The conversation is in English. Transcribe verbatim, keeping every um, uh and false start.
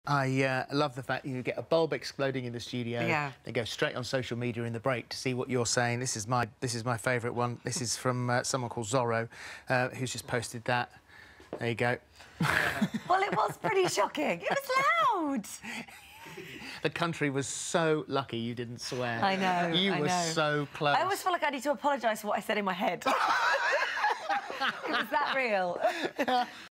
I uh, love the fact you get a bulb exploding in the studio. Yeah. Then go straight on social media in the break to see what you're saying. This is my this is my favourite one. This is from uh, someone called Zorro, uh, who's just posted that. There you go. Well, it was pretty shocking. It was loud. The country was so lucky you didn't swear. I know. You I were know. so close. I always feel like I need to apologise for what I said in my head. It was that real.